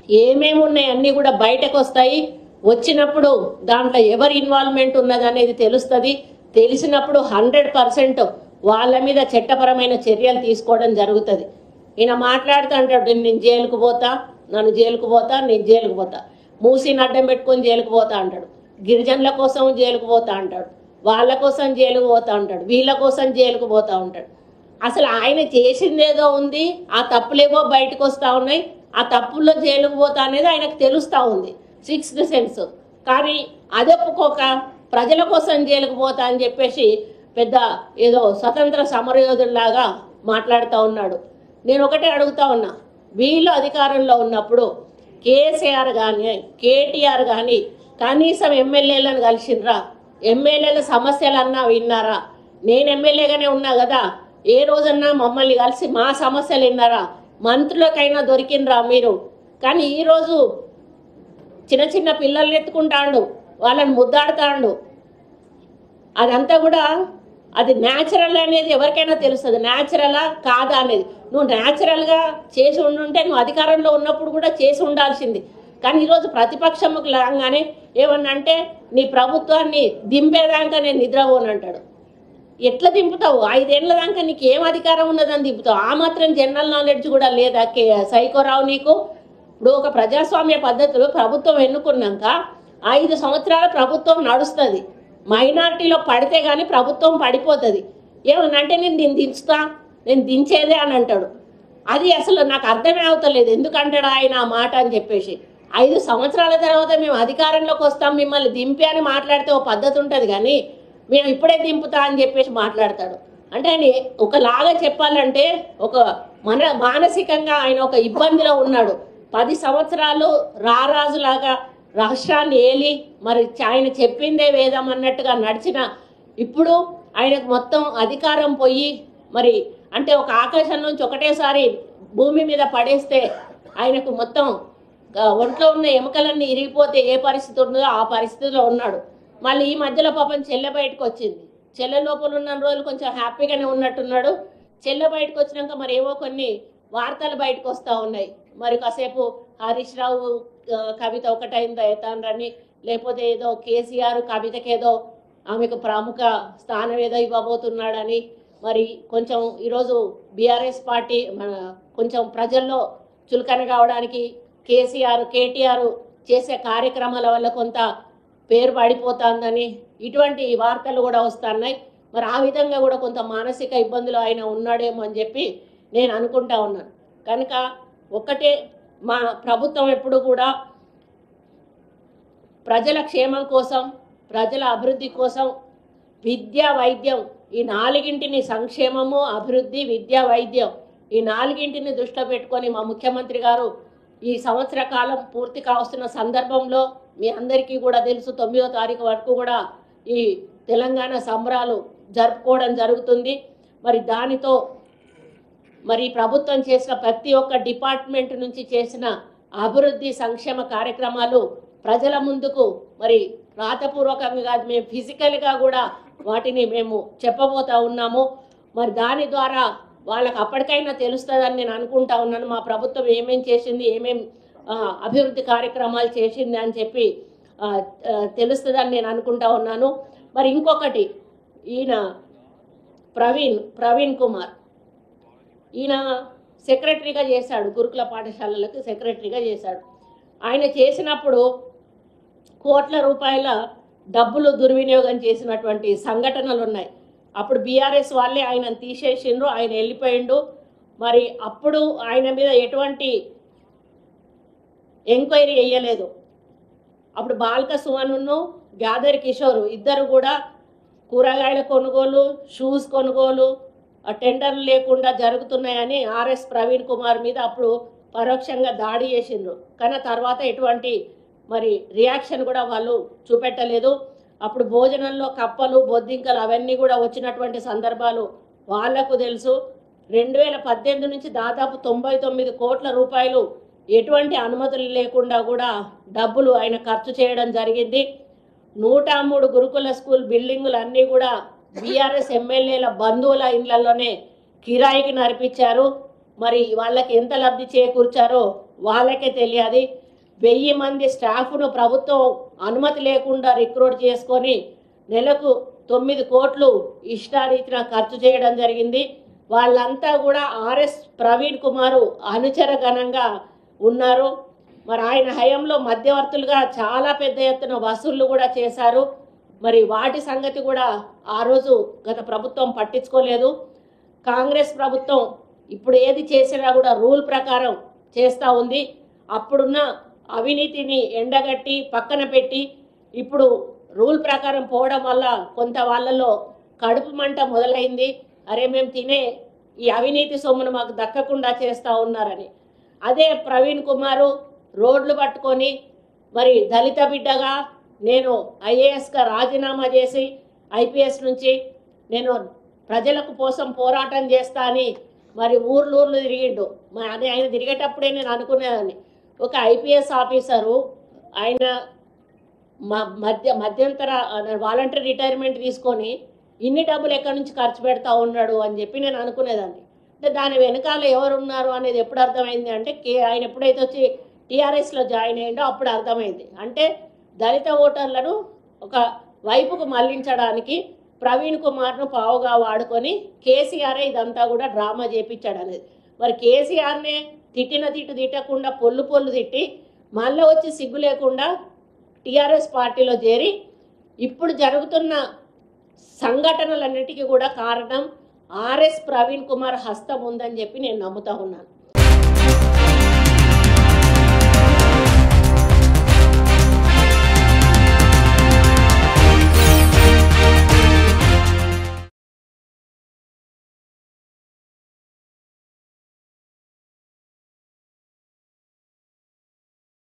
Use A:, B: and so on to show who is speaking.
A: ఏమేమి ఉన్నాయి అన్నీ కూడా బయటకు వస్తాయి. వచ్చినప్పుడు దాంట్లో ఎవరి ఇన్వాల్వ్మెంట్ ఉన్నది అనేది తెలుస్తుంది. తెలిసినప్పుడు 100% వాళ్ళ మీద చట్టపరమైన చర్యలు తీసుకోవడం జరుగుతుంది. ఈయన మాట్లాడుతూ అంటాడు, నేను జైలుకు పోతా, నేను జైలుకు పోతా, మూసిని అడ్డం పెట్టుకొని జైలుకు పోతా అంటాడు, గిరిజనుల కోసం జైలుకు పోతా అంటాడు, వాళ్ళ కోసం జైలుకు పోతా అంటాడు, వీళ్ళ కోసం జైలుకు పోతా ఉంటాడు. అసలు ఆయన చేసిందేదో ఉంది, ఆ తప్పులేవో బయటకు వస్తూ ఉన్నాయి, ఆ తప్పుల్లో జైలుకు పోతా అనేది ఆయనకు తెలుస్తూ ఉంది, సిక్స్త్ సెన్స్. కానీ అది ఒప్పుకోక ప్రజల కోసం జైలుకు పోతా అని చెప్పేసి పెద్ద ఏదో స్వతంత్ర సమరయోధుల్లాగా మాట్లాడుతూ ఉన్నాడు. నేను ఒకటే అడుగుతా ఉన్నా, వీళ్ళు అధికారంలో ఉన్నప్పుడు కేసీఆర్ కానీ కేటీఆర్ కానీ కనీసం ఎమ్మెల్యేలను కలిసిండ్రా? ఎమ్మెల్యేల సమస్యలన్నా విన్నారా? నేను ఎమ్మెల్యేగానే ఉన్నా కదా, ఏ రోజన్నా మమ్మల్ని కలిసి మా సమస్యలు విన్నారా? మంత్రులకైనా దొరికినరా మీరు? కానీ ఈరోజు చిన్న చిన్న పిల్లల్ని ఎత్తుకుంటాడు, వాళ్ళని ముద్దాడుతాడు. అదంతా కూడా అది న్యాచురల్ అనేది ఎవరికైనా తెలుస్తుంది, న్యాచురలా కాదా అనేది. నువ్వు న్యాచురల్గా చేసి ఉండుంటే నువ్వు అధికారంలో ఉన్నప్పుడు కూడా చేసి ఉండాల్సింది. కానీ ఈరోజు ప్రతిపక్షముకు లాగానే ఏమన్నా అంటే నీ ప్రభుత్వాన్ని దింపేదాకా నేను నిద్రపోనంటాడు. ఎట్లా దింపుతావు? 5 ఏళ్ళ దాకా నీకు ఏం అధికారం ఉన్నదని దింపుతావు? ఆ మాత్రం జనరల్ నాలెడ్జ్ కూడా లేదా సైకోరావు నీకు? ఇప్పుడు ఒక ప్రజాస్వామ్య పద్ధతిలో ప్రభుత్వం ఎన్నుకున్నాక 5 సంవత్సరాల ప్రభుత్వం నడుస్తుంది. మైనారిటీలో పడితే కానీ ప్రభుత్వం పడిపోతుంది. ఏమనంటే నేను దించుతా, నేను దించేదే అని అంటాడు. అది అసలు నాకు అర్థమే అవుతలేదు, ఎందుకంటాడు ఆయన ఆ మాట అని చెప్పేసి. 5 సంవత్సరాల తర్వాత మేము అధికారంలోకి వస్తాం, మిమ్మల్ని దింపి అని మాట్లాడితే ఓ పద్ధతి ఉంటుంది, కానీ మేము ఇప్పుడే దింపుతా అని చెప్పేసి మాట్లాడతాడు. అంటే ఆయన ఒకలాగా చెప్పాలంటే ఒక మానసికంగా ఆయన ఒక ఇబ్బందిలో ఉన్నాడు. 10 సంవత్సరాలు రారాజులాగా రాష్ట్రాన్ని ఏలి మరి ఆయన చెప్పిందే వేదం అన్నట్టుగా నడిచిన ఇప్పుడు ఆయనకు మొత్తం అధికారం పోయి మరి అంటే ఒక ఆకాశం నుంచి ఒకటేసారి భూమి మీద పడేస్తే ఆయనకు మొత్తం ఒంట్లో ఉన్న ఎముకలన్నీ ఇరిగిపోతే ఏ పరిస్థితి ఉంటుందో ఆ పరిస్థితిలో ఉన్నాడు. మళ్ళీ ఈ మధ్యలో పాపం చెల్లె బయటకు వచ్చింది. చెల్లె లోపల ఉన్న రోజులు కొంచెం హ్యాపీగానే ఉన్నట్టున్నాడు. చెల్లె బయటకు వచ్చినాక మరి ఏవో కొన్ని వార్తలు బయటకు వస్తూ ఉన్నాయి. మరి కాసేపు హరీష్ రావు కవిత ఒకటైందో ఎతాన్రని, లేకపోతే ఏదో కేసీఆర్ కవితకేదో ఆమెకు ప్రముఖ స్థానం ఏదో ఇవ్వబోతున్నాడని, మరి కొంచెం ఈరోజు బీఆర్ఎస్ పార్టీ కొంచెం ప్రజల్లో చులకన కావడానికి కేసీఆర్ కేటీఆర్ చేసే కార్యక్రమాల వల్ల కొంత పేరు పడిపోతుందని ఇటువంటి వార్తలు కూడా వస్తున్నాయి. మరి ఆ విధంగా కూడా కొంత మానసిక ఇబ్బందులు ఆయన ఉన్నాడేమో అని చెప్పి నేను అనుకుంటా ఉన్నాను. కనుక ఒక్కటే, మా ప్రభుత్వం ఎప్పుడు కూడా ప్రజల క్షేమం కోసం, ప్రజల అభివృద్ధి కోసం విద్య వైద్యం ఈ 4ంటిని, సంక్షేమము అభివృద్ధి విద్య వైద్యం ఈ 4ంటిని దృష్టిలో పెట్టుకొని మా ముఖ్యమంత్రి గారు ఈ సంవత్సర కాలం పూర్తి కావస్తున్న సందర్భంలో మీ అందరికీ కూడా తెలుసు 9వ తారీఖు వరకు కూడా ఈ తెలంగాణ సంబరాలు జరుపుకోవడం జరుగుతుంది. మరి దానితో మరి ప్రభుత్వం చేసిన ప్రతి ఒక్క డిపార్ట్మెంట్ నుంచి చేసిన అభివృద్ధి సంక్షేమ కార్యక్రమాలు ప్రజల ముందుకు మరి రాతపూర్వకంగా కాదు, మేము ఫిజికల్గా కూడా వాటిని మేము చెప్పబోతా ఉన్నాము. మరి దాని ద్వారా వాళ్ళకు అప్పటికైనా తెలుస్తుందని నేను అనుకుంటా ఉన్నాను. మా ప్రభుత్వం ఏమేం చేసింది, ఏమేం అభివృద్ధి కార్యక్రమాలు చేసింది అని చెప్పి తెలుస్తుందని నేను అనుకుంటా ఉన్నాను. మరి ఇంకొకటి, ఈయన ప్రవీణ్ కుమార్ ఈయన సెక్రటరీగా చేశాడు, గురుకుల పాఠశాలలకు సెక్రటరీగా చేశాడు. ఆయన చేసినప్పుడు కోట్ల రూపాయల డబ్బులు దుర్వినియోగం చేసినటువంటి సంఘటనలు ఉన్నాయి. అప్పుడు బీఆర్ఎస్ వాళ్ళే ఆయనను తీసేసిండ్రు, ఆయన వెళ్ళిపోయిండు. మరి అప్పుడు ఆయన మీద ఎటువంటి ఎంక్వైరీ వేయలేదు. అప్పుడు బాల్క సుమన్ను గ్యాదర్ కిషోర్ ఇద్దరు కూడా కూరగాయల కొనుగోలు, షూస్ కొనుగోలు టెండర్లు లేకుండా జరుగుతున్నాయని ఆర్ఎస్ ప్రవీణ్ కుమార్ మీద అప్పుడు పరోక్షంగా దాడి చేసిండ్రు. కానీ తర్వాత ఎటువంటి మరి రియాక్షన్ కూడా వాళ్ళు చూపెట్టలేదు. అప్పుడు భోజనంలో కప్పలు బొద్దింకలు అవన్నీ కూడా వచ్చినటువంటి సందర్భాలు వాళ్లకు తెలుసు. 2018 నుంచి దాదాపు 99 కోట్ల రూపాయలు ఎటువంటి అనుమతులు లేకుండా కూడా డబ్బులు ఆయన ఖర్చు చేయడం జరిగింది. 103 గురుకుల స్కూల్ బిల్డింగులు అన్నీ కూడా బీఆర్ఎస్ ఎమ్మెల్యేల బంధువుల ఇళ్లలోనే కిరాయికి నడిపించారు. మరి వాళ్ళకి ఎంత లబ్ధి చేకూర్చారో వాళ్ళకే తెలియదు. 1000 మంది స్టాఫ్ను ప్రభుత్వం అనుమతి లేకుండా రిక్రూట్ చేసుకొని నెలకు 9 కోట్లు ఇష్టారీతిన ఖర్చు చేయడం జరిగింది. వాళ్ళంతా కూడా ఆర్ఎస్ ప్రవీణ్ కుమార్ అనుచరగణంగా ఉన్నారు. మరి ఆయన హయాంలో మధ్యవర్తులుగా చాలా పెద్ద ఎత్తున వసూళ్లు కూడా చేశారు. మరి వాటి సంగతి కూడా ఆ రోజు గత ప్రభుత్వం పట్టించుకోలేదు. కాంగ్రెస్ ప్రభుత్వం ఇప్పుడు ఏది చేసినా కూడా రూల్ ప్రకారం చేస్తూ ఉంది. అప్పుడున్న అవినీతిని ఎండగట్టి పక్కన పెట్టి ఇప్పుడు రూల్ ప్రకారం పోవడం వల్ల కొంత వాళ్ళలో కడుపు మంట మొదలైంది. అరే మేము తినే ఈ అవినీతి సొమ్మును మాకు దక్కకుండా చేస్తూ ఉన్నారని. అదే ప్రవీణ్ కుమార్ రోడ్లు పట్టుకొని మరి దళిత బిడ్డగా నేను ఐఏఎస్గా రాజీనామా చేసి ఐపీఎస్ నుంచి నేను ప్రజలకు కోసం పోరాటం చేస్తా అని మరి ఊర్లు తిరిగిండు. అది ఆయన తిరిగేటప్పుడే నేను అనుకునేదాన్ని, ఒక ఐపీఎస్ ఆఫీసరు ఆయన మధ్యంతర వాలంటరీ రిటైర్మెంట్ తీసుకొని ఇన్ని డబ్బులు ఎక్కడి నుంచి ఖర్చు పెడతా ఉన్నాడు అని చెప్పి నేను అనుకునేదాన్ని. అంటే దాని వెనకాల ఎవరు ఉన్నారు అనేది ఎప్పుడు అర్థమైంది అంటే ఆయన ఎప్పుడైతే వచ్చి టీఆర్ఎస్లో జాయిన్ అయ్యిండో అప్పుడు అర్థమైంది. అంటే దళిత ఓటర్లను ఒక వైపుకు మళ్లించడానికి ప్రవీణ్ కుమార్ను పావుగా వాడుకొని కేసీఆర్ ఇదంతా కూడా డ్రామా చేపించాడు అనేది. మరి కేసీఆర్నే తిట్టిన తిట్టకుండా పొల్లు తిట్టి మళ్ళీ వచ్చి సిగ్గు లేకుండా టీఆర్ఎస్ పార్టీలో చేరి ఇప్పుడు జరుగుతున్న సంఘటనలన్నిటికీ కూడా కారణం ఆర్ఎస్ ప్రవీణ్ కుమార్ హస్తం ఉందని చెప్పి నేను నమ్ముతా ఉన్నాను.